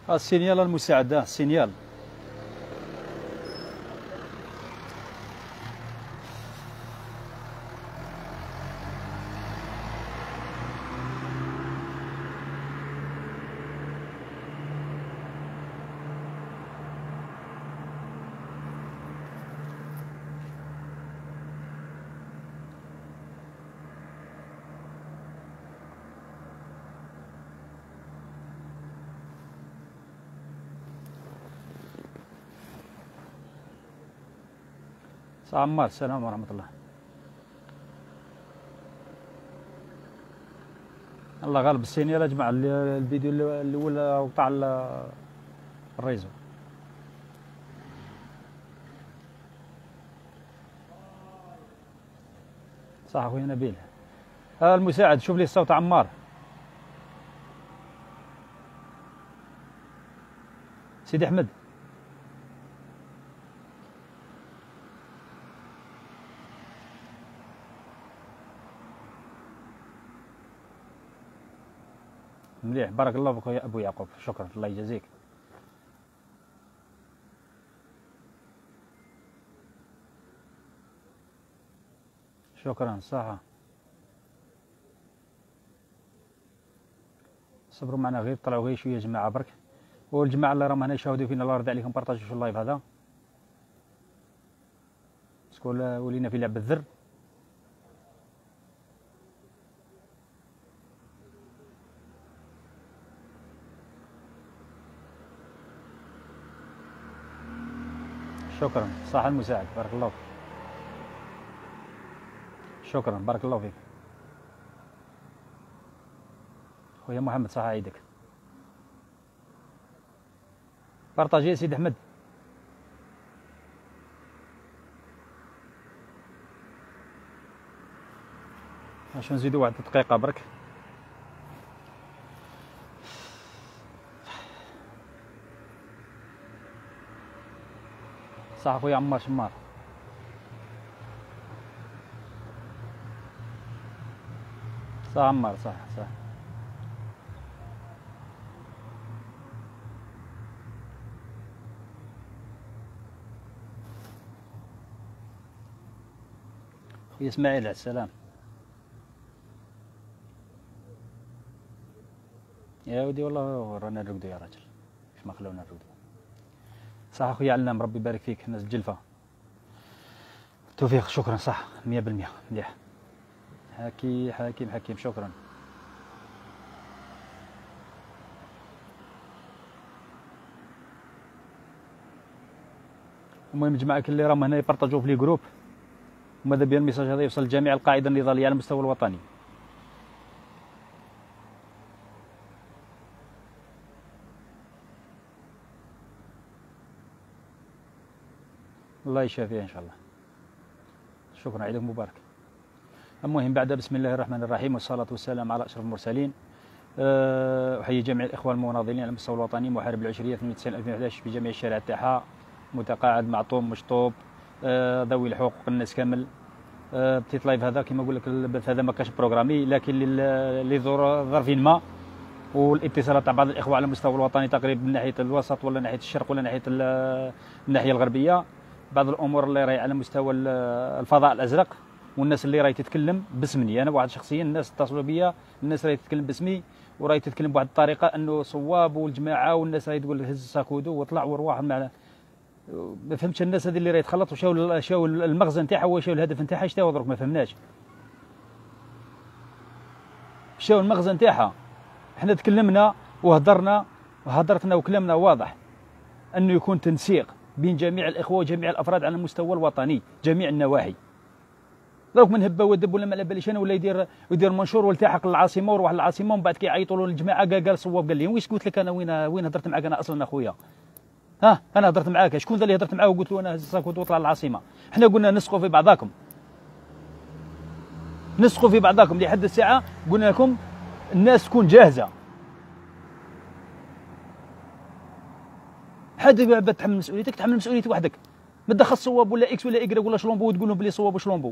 السينيال المساعد، السينيال. عمار، السلام ورحمة الله. الله غالب السينيال اجمع الفيديو الاول وقع الريزو. صح اخويا نبيل. المساعد شوف لي الصوت عمار. سيدي احمد. مليح، بارك الله فيك يا ابو يعقوب، شكرا الله يجازيك. شكرا. صح، صبروا معنا غير، طلعوا غير شويه جماعه برك، والجماعه اللي راهم هنا يشاهدوا فينا الله يرضي عليكم بارطاجيو في اللايف هذا، شكون ولينا في لعبه الذر. شكرا. صح المساعد، بارك الله فيك. شكرا بارك الله فيك خويا محمد. صح عيدك. بارطاجي يا سيدي احمد. باش نزيدو واحد دقيقه برك. صح خويا عمار شمار. صح عمار، صح صح. خويا اسماعيل على السلام. يا ودي والله رانا نرقدو يا راجل، كيف ما خلونا نرقدو. صح اخويا علام، ربي يبارك فيك. ناس الجلفه توفيق. شكرا. صح 100%. مليح. حكيم شكرا. المهم جماعه اللي راهم هنا يبارطاجوا في لي جروب، وماذا بيا الميساج هذا يوصل لجميع القاعده النضاليه على المستوى الوطني. الله يشافيه ان شاء الله. شكرا، عيدك مبارك. المهم بعد بسم الله الرحمن الرحيم والصلاه والسلام على اشرف المرسلين. احيي جميع الاخوه المناضلين على المستوى الوطني، محارب العشريه 92/2011 في جميع الشارع تاعها، متقاعد معطوم مشطوب، ذوي الحقوق الناس كامل. بتيت لايف هذا كما نقول لك البث هذا ما كانش بروغرامي، لكن لظرف ما والاتصالات تاع بعض الاخوه على المستوى الوطني تقريبا من ناحيه الوسط ولا ناحيه الشرق ولا ناحيه الناحيه الغربيه، بعض الامور اللي راهي على مستوى الفضاء الازرق، والناس اللي راهي تتكلم باسمي انا واحد شخصيا. الناس اتصلوا بيا، الناس راهي تتكلم باسمي وراهي تتكلم بواحد الطريقه انه صواب والجماعه، والناس راهي تقول هز ساكودو واطلع وروح. ما فهمتش الناس هذه اللي راهي تخلط وشاو المغزى نتاعها وشاو الهدف نتاعها اش تاهو درك ما فهمناش. شاو المغزى نتاعها. احنا تكلمنا وهدرتنا وكلامنا واضح انه يكون تنسيق بين جميع الاخوه وجميع الافراد على المستوى الوطني، جميع النواحي. دروك من هبه ودب ولا ما على باليش انا، ولا يدير منشور والتحق للعاصمه وروح للعاصمه ومن بعد كيعيطوا له الجماعه قال صواب. قال لي واش قلت لك انا؟ وين هضرت معاك انا اصلا اخويا؟ ها انا هضرت معاك، شكون ذا اللي هضرت معاه وقلت له انا هز ساكوت واطلع للعاصمه؟ احنا قلنا نسقوا في بعضاكم، نسقوا في بعضاكم لحد الساعه. قلنا لكم الناس تكون جاهزه، حد تحمل مسؤوليتك، تحمل مسؤوليه وحدك، ما تدخل صواب ولا اكس ولا ايكغيك ولا شلومبو وتقول لهم بلي صواب وشلومبو.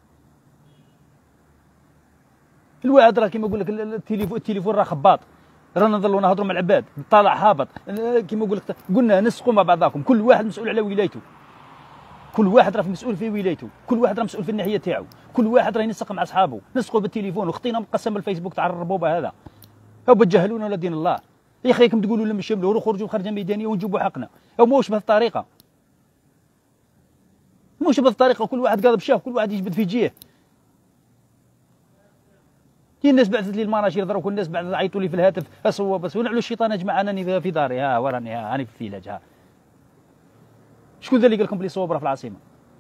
الواحد راه كيما نقول لك التليفون راه خباط، رانا نظلوا نهضروا مع العباد، طالع هابط كيما نقول لك. قلنا نسقوا مع بعضاكم، كل واحد مسؤول على ولايته، كل واحد راه مسؤول في ولايته، كل واحد راه مسؤول في الناحيه تاعو، كل واحد راه ينسق مع اصحابه. نسقوا بالتليفون وخطينا مقسم الفيسبوك تاع الربوبه هذا. او بتجهلونا ولا دين الله يا اخي. راكم تقولوا لهم شملوا خرجوا خرجه ميدانيه ونجيبوا حقنا، او موش بهذه الطريقه، موش بهذه الطريقه. كل واحد قاضب شاف، كل واحد يجبد في جيه. هي الناس بعثت لي المناشير دروك، والناس بعد عيطوا لي في الهاتف اصوب بس ونعلو الشيطان يا جماعه. انني في داري، ها وراني، ها راني في الثلاج. ها شكون ذا اللي قال لكم بلي صوب راه في العاصمه؟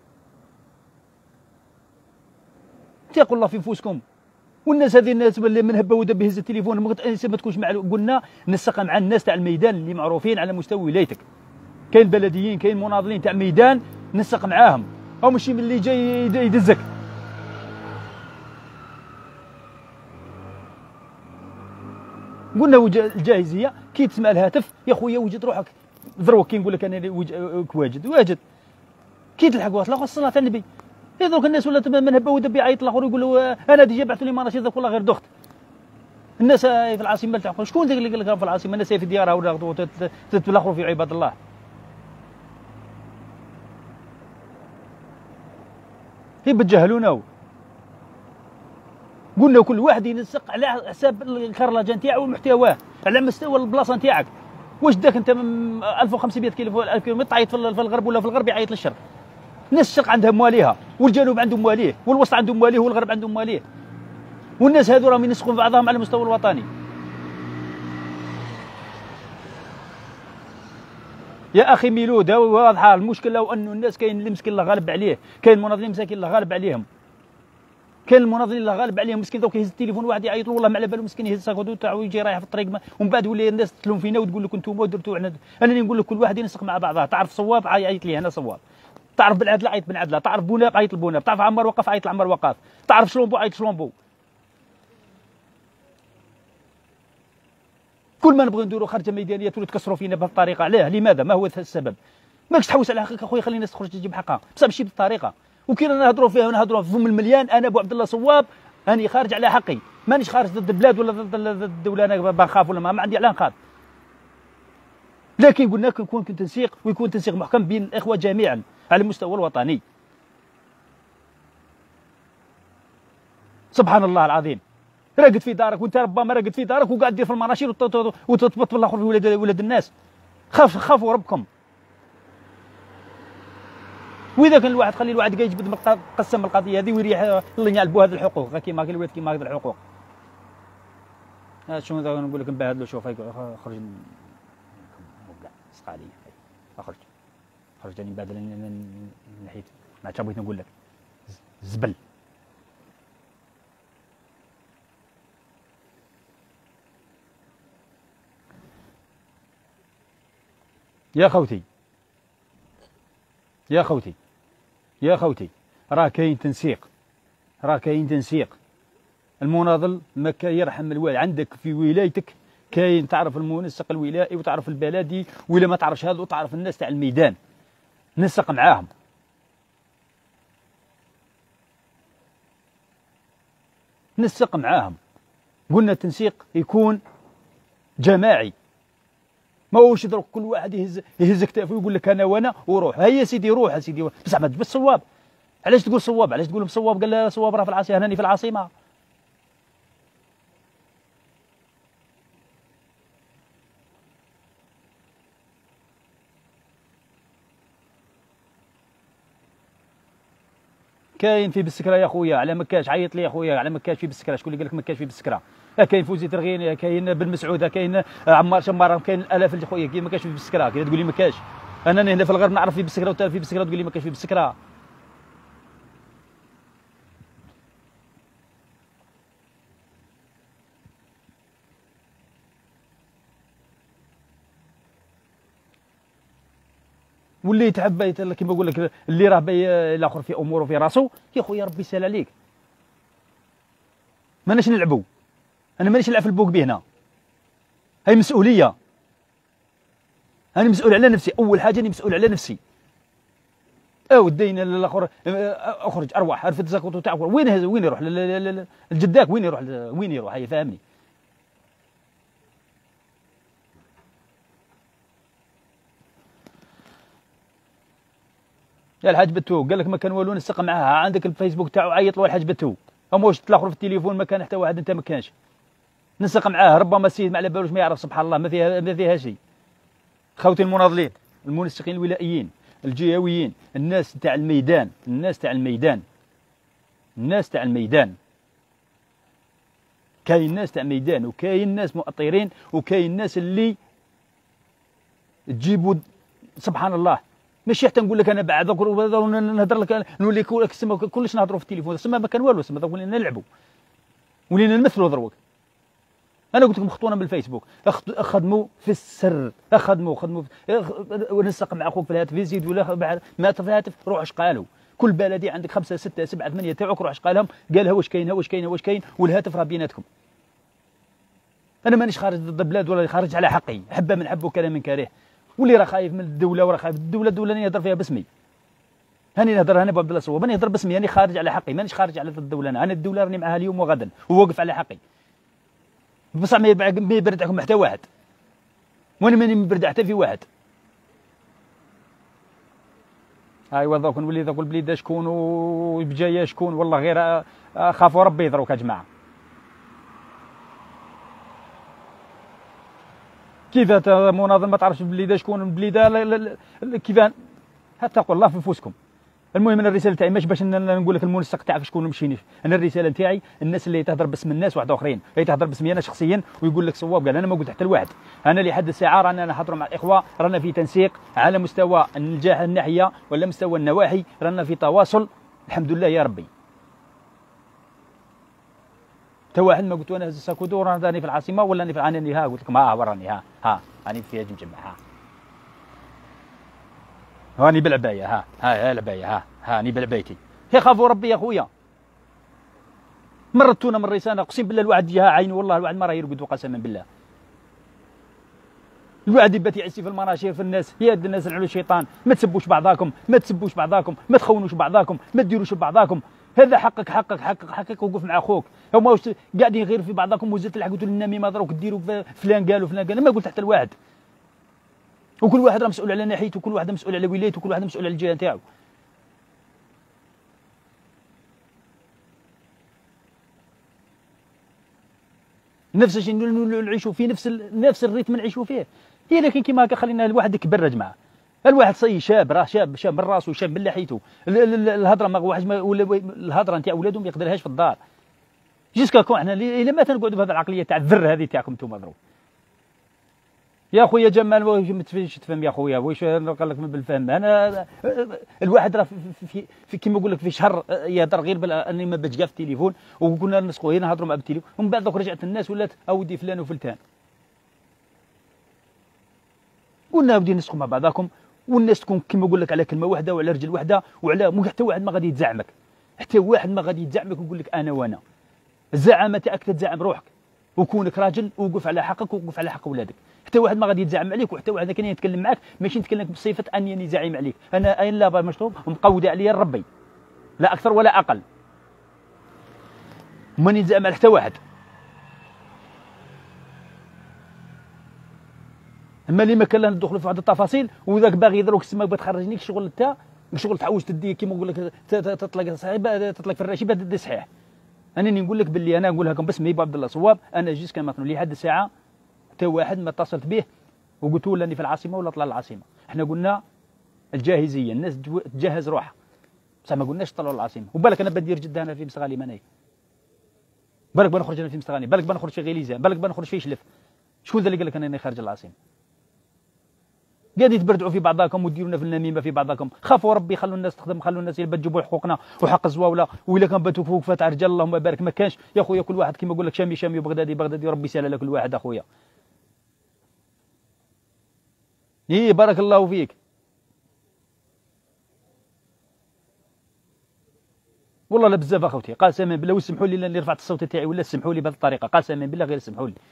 اتقوا الله في نفوسكم. والناس هذه الناس اللي من هبه ودب يهز التليفون ما تكونش قلنا نسق مع الناس تاع الميدان اللي معروفين على مستوى ولايتك. كاين بلديين، كاين مناضلين تاع ميدان، نسق معاهم، او ماشي من اللي جاي يدزك. قلنا الجاهزيه كي تسمع الهاتف يا خويا وجد روحك ذروك. كي نقول لك انا واجد كي تلحق واصل الصلاه تاع النبي. دروك الناس ولات من هبه ودب يعيط الاخر يقول انا ديجا بعثوا لي مناشير ذاك والله غير دخت. الناس في العاصمه تعقل شكون ذاك اللي قال لك في العاصمه؟ الناس في ديارها ولا تتلاخروا في عباد الله. هي بتجهلونا. قلنا كل واحد ينسق على حساب الكرلاجه نتاعو ومحتواه، على مستوى البلاصه نتاعك. واش داك انت 1500 كيلو 1000 كيلومتر تعيط في الغرب، ولا في الغرب يعيط للشرق؟ الناس الشرق عندها مواليها، والجنوب عندهم مواليه، والوسط عندهم مواليه، والغرب عندهم مواليه. والناس هذو راهم ينسقون بعضهم على المستوى الوطني. يا اخي ميلود واضحه المشكله، وانه الناس كاين اللي مسكين الله غالب عليه، كاين مناضلين مساكين الله غالب عليهم، كاين المناضلين الله غالب عليهم مسكين دوك يهز التليفون واحد يعيط له والله ما على بالو مسكين يهز ساكودو تاعو ويجي رايح في الطريق ومن بعد ولي الناس تلوم فينا وتقول لك انتم درتوا. انا نقول لك كل واحد ينسق مع بعضه. تعرف صواب عيط لي انا صواب، تعرف بالعدل عيط بالعدله، تعرف بوناب عيط البوناب، تعرف عمار وقف عيط لعمار وقف، تعرف شلومبو عيط شلومبو. كل ما نبغي نديروا خرجه ميدانيه تولوا تكسروا فينا بهذه الطريقه. علاه؟ لماذا؟ ما هو السبب؟ ماكش تحوس على حقك اخويا، خلي الناس تخرج تجيب حقها، بصح ماشي بالطريقه. وكي نهضروا فيها ونهضروا في فم المليان، انا ابو عبد الله صواب اني خارج على حقي، مانيش خارج ضد البلاد ولا ضد الدوله. انا بنخاف ولا ما عندي علاه نخاف، لكن قلنا لكم يكون تنسيق، ويكون تنسيق محكم بين الاخوه جميعا على المستوى الوطني. سبحان الله العظيم، راقد في دارك وانت ربما راقد في دارك وقاعد دير في المناشير وتطبط الاخر في ولاد الناس. خافوا ربكم. واذا كان الواحد خلي الواحد يجبد قسم القضيه هذه ويريح الله يعلبوا هذه الحقوق كيما قال الولد كيما هذه الحقوق. شنو نقول لك نبهد له؟ شوف خرج سقى عليا، خرج راني مبادل من ناحيه ما عرفتش بغيت نقول لك زبل. يا خوتي يا خوتي يا خوتي، راه كاين تنسيق، راه كاين تنسيق. المناضل ما يرحم الوالي. عندك في ولايتك كاين تعرف المنسق الولائي وتعرف البلدي، ولا ما تعرفش هذا وتعرف الناس تاع الميدان، نسق معاهم. نسق معاهم. قلنا التنسيق يكون جماعي، ما هوش يضرب كل واحد يهز كتافه ويقول لك انا وانا وروح. هيا سيدي روح سيدي، بصح ما تجبد صواب. علاش تقول صواب؟ علاش تقول صواب؟ قال لا صواب راه في العاصمه، هناني في العاصمه. كاين في بالسكره يا خويا على مكاش، عيط لي يا خويا على مكاش في بالسكره. شكون اللي قال لك مكاش في بالسكره؟ كاين فوزي ترغين، كاين بن مسعود، كاين عمار شمار، كاين الاف اللي خويا. كي مكاش في بالسكره كي تقول لي مكاش؟ انا هنا في الغرب نعرف في بالسكره وانت في بالسكره تقول لي مكاش في بالسكره. واللي يتعبى كيما نقول لك اللي راه الاخر في اموره في راسو يا خويا ربي يسهل عليك. ماناش نلعبوا، انا مانيش نلعب في البوك به هنا. هاي مسؤوليه، انا مسؤول على نفسي. اول حاجه انا مسؤول على نفسي. ودينا الاخر اخرج ارواح رفد زكوتو تاع وين يروح الجداك؟ وين يروح؟ هاي فاهمني. يا الحاج بتو قال لك ما كان والو نسق معاه، عندك الفيسبوك تاعو عيط له الحاج بتو، هما واش تلاخروا في التليفون ما كان حتى واحد انت ما كانش نسق معاه، ربما السيد ما على بالوش ما يعرف سبحان الله ما فيها شيء. خوتي المناضلين المنسقين الولائيين الجهويين الناس تاع الميدان الناس تاع الميدان الناس تاع الميدان، كاين ناس تاع ميدان وكاين ناس مؤطرين وكاين ناس اللي تجيبوا سبحان الله. ماشي حتى نقول لك انا بعد نهضر لك نولي كلش نهضروا في التليفون، سما ما كان والو، سما ولينا نلعبوا ولينا نمثلوا دروك. انا قلت لكم خطونا بالفيسبوك، خدموا في السر، خدموا ونسق مع اخوك في الهاتف يزيد ولا ما في الهاتف روح اش قالوا. كل بلدي عندك 5 6 7 8 تاعك روح اش قالهم، قالها واش كاين واش كاين واش كاين، والهاتف راه بيناتكم. انا مانيش خارج ضد البلاد ولا خارج على حقي، حبه من حب وكلام من كاره، واللي راه خايف من الدوله وراه خايف الدوله راني نهضر فيها باسمي، هاني نهضر انا بوعبد الله صواب، راني نهضر باسمي، راني خارج على حقي، مانيش خارج على ضد الدوله. انا الدوله راني معاها اليوم وغدا وواقف على حقي، بصح ما يبرد عليكم حتى واحد، وانا ماني مبرد حتى في واحد. ايوا دوك نولي ذوك البليده شكون وبجايه شكون، والله غير خافوا ربي دروك يا جماعه. كيف مناضل ما تعرفش البليده شكون البليده كيف تقول الله في نفوسكم. المهم انا الرساله تاعي مش باش نقول لك المنسق تاعك شكون ومشينيش، انا الرساله تاعي الناس اللي تهضر باسم الناس واحد اخرين، هي تهضر باسمي انا شخصيا ويقول لك صواب قال انا ما قلت حتى لواحد. انا لحد الساعه رانا نحضروا مع الاخوه، رانا في تنسيق على مستوى الناحيه ولا مستوى النواحي، رانا في تواصل الحمد لله يا ربي. حتى واحد ما قلت انا هز الساكودو راني في العاصمه ولا راني في عناني، ها قلت لكم ها وراني ها راني في هذه الجمعه هاني بالعبايه ها العبايه ها راني بالعبايتي. خافوا ربي يا خويا، مرتونا من رساله اقسم بالله الواحد جاها عيني والله الواحد ما راه يرقد قسما بالله. الواحد يبات يعسي في المناشير في الناس، يا الناس على الشيطان، ما تسبوش بعضاكم ما تسبوش بعضاكم ما تخونوش بعضاكم ما ديروش بعضاكم، هذا حقك وقف مع اخوك. هما واش قاعدين غير في بعضاكم وزدت الحق قلتوا للنميمه دروك ديروا فلان قالوا فلان قال، ما قلت حتى الواحد، وكل واحد راه مسؤول على ناحيته وكل واحد مسؤول على ولايته وكل واحد مسؤول على الجهه نتاعو. نفس الشيء نعيشوا فيه نفس الريتم نعيشوا فيه. هي لكن كيما هكا خلينا الواحد يكبر يا جماعه. الواحد صي شاب راه شاب من راسه شاب من لحيته، الهضره ما واحد الهضره نتاع ولادهم ما يقدرهاش في الدار. جيسكا كون حنا الا ما تنقعدوا بهذه العقليه تاع الذر هذه تاعكم انتم ضرو. يا خويا جمال ما تفهمش يا خويا واش قال لك بالفهم. انا الواحد راه في كيما نقول لك في شهر يهضر غير اني ما باتش كاع في التليفون، وكنا نسقوا هنا نهضروا مع بالتليفون، ومن بعد دوك رجعت الناس ولات اودي فلان وفلتان. قلنا اودي نسقوا مع بعضاكم والناس تكون كيما نقول لك على كلمه واحده وعلى رجل واحده وعلى مو حتى واحد ما غادي يتزعمك، حتى واحد ما غادي يتزعمك ويقول لك انا وانا. الزعامه تاعك تتزعم روحك وكونك راجل ووقف على حقك ووقف على حق ولادك. حتى واحد ما غادي يتزعم عليك، وحتى واحد كان يتكلم معك ماشي نتكلم بصفه انني زعيم عليك، انا اين لا مشطوب ومقوده عليا ربي لا اكثر ولا اقل، ماني نزعم على حتى واحد. اما اللي ما كان لا ندخلوا في واحد التفاصيل وذاك باغي يضرك السما بتخرجنيك شغل تاع شغل تحوس تدي كيما نقول لك تطلق صعيبه تطلق في الرشيبه تدي صحيح. انني نقول لك باللي انا نقولها لكم باسمي عبد الله صواب، انا جيت كما قلنا لحد الساعه حتى واحد ما اتصلت به وقلت له راني في العاصمه ولا طلع العاصمه. احنا قلنا الجاهزيه الناس تجهز روحها، بصح ما قلناش طلعوا العاصمه. وبالك انا بدير جده انا في مستغالي ماناي، بالك بنخرج انا في مستغاني، بالك بنخرج في غيليزان، بالك بنخرج في شلف. شكون ذا اللي قال لك انني خارج العاصمه؟ قاعدين تبردعوا في بعضاكم وديرونا في النميمه في بعضاكم. خافوا ربي خلوا الناس تخدم، خلوا الناس اللي تجيبوا حقوقنا وحق الزواوله، والا كان باتوا فوق فتح رجال اللهم بارك ما كانش يا خويا كل واحد كيما نقول لك شامي شامي وبغدادي بغدادي، ربي يسهل على كل واحد اخويا. بارك الله فيك. والله لا بزاف اخوتي قسما بالله، وسمحوا لي اللي رفعت الصوت تاعي ولا سمحوا لي بهذه الطريقه قسما بالله غير سمحوا لي.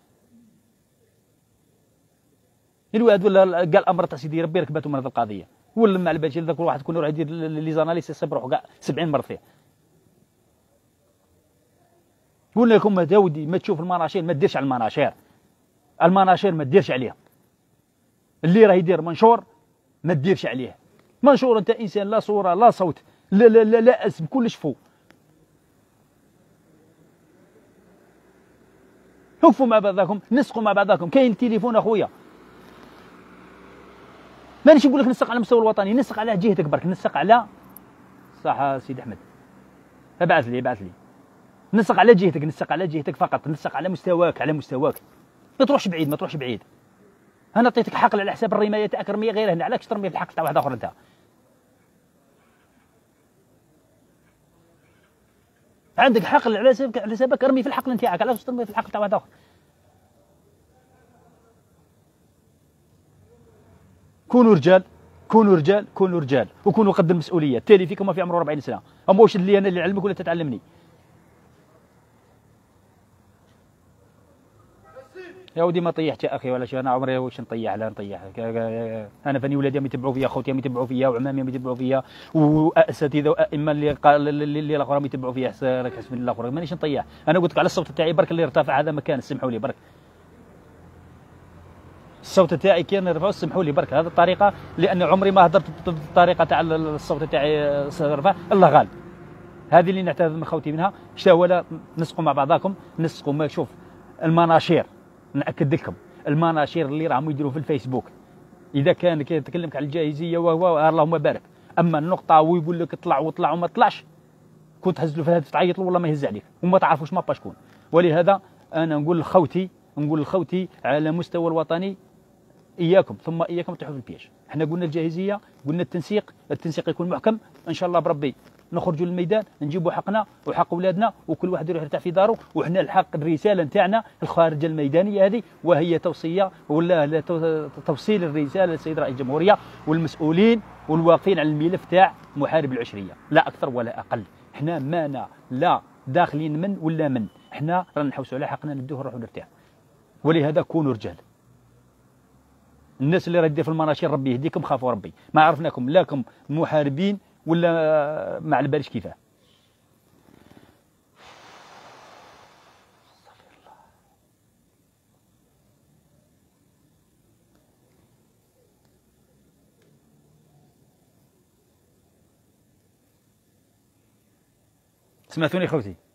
الواحد ولا قال امر تاع سيدي ربي ركبته من هذه القضيه، ولا مع الباش ذاك الواحد يكون يروح يدير لي زاناليس يصيب روحه كاع 70 مره فيه. قلنا لكم يا ودي ما تشوف المناشير ما تديرش على المناشير، المناشير ما تديرش عليها، اللي راه يدير منشور ما تديرش عليه، منشور انت انسان، لا صوره لا صوت، لا لا لا, لا اسم، كلش فوق. وقفوا مع بعضكم، نسقوا مع بعضكم. كاين التليفون اخويا، مانيش نقول لك نسق على المستوى الوطني، نسق على جهتك برك، نسق على صح سيدي احمد، ابعث لي نسق على جهتك، نسق على جهتك فقط، نسق على مستواك، على مستواك. ما تروحش بعيد، ما تروحش بعيد. انا عطيتك حقل على حساب الرمايه تاعك، رميه غير هنا، علاش ترمي في الحق تاع واحد اخر انت؟ عندك حقل على حسابك، ارمي في الحقل نتاعك، علاش ترمي في الحقل تاع واحد اخر؟ كونوا رجال، كونوا رجال، كونوا رجال، وكونوا قد المسؤوليه. التالي فيكم ما في عمره 40 سنه، اما واش اللي انا اللي علمك ولا تتعلمني؟ يا ودي ما طيحت يا اخي ولا شيء، انا عمري واش نطيح؟ لا نطيح، انا فاني ولادي يتبعوا فيا، خوتي يتبعوا فيا، وعمامي يتبعوا فيا، واساتذه وائمه اللي قال اللي الاخرين يتبعوا فيا، حسب الله الاخر. مانيش نطيح، انا قلت لك على الصوت تاعي برك اللي ارتفع، هذا مكان سمحوا لي برك. الصوت تاعي كي نرفعوا سمحوا لي برك، هذه الطريقه، لان عمري ما هدرت بالطريقه تاع الصوت تاعي رفع، الله غالب. هذه اللي نعتذر من خوتي منها. ولا نسقوا مع بعضاكم، نسقوا. ما شوف المناشير، ناكد لكم المناشير اللي راهم يديروا في الفيسبوك، اذا كان كيتكلمك على الجاهزيه اللهم بارك، اما النقطه ويقول لك اطلع واطلع وما طلعش، كنت تهز له في الهاتف تعيط له والله ما يهز عليك، وما تعرفوش مابا شكون. ولهذا انا نقول لخوتي على مستوى الوطني، اياكم ثم اياكم تطيحوا في البياج. احنا قلنا الجاهزيه، قلنا التنسيق يكون محكم ان شاء الله بربي. نخرجوا للميدان، نجيبوا حقنا وحق اولادنا، وكل واحد يروح يرتاح في داره. وحنا الحق الرساله نتاعنا الخارجه الميدانيه هذه، وهي توصيه ولا توصيل الرساله للسيد رئيس الجمهوريه والمسؤولين والواقفين على الملف تاع محارب العشريه، لا اكثر ولا اقل. احنا مانا لا داخلين من ولا من، احنا رانا نحوسوا على حقنا، ندوه نروحوا نرتاح. ولهذا كونوا رجال. الناس اللي راه دير في المناشير ربي يهديكم، خافوا ربي. ما عرفناكم لاكم محاربين ولا ما على باليش كيفاه. سمعتوني خوتي؟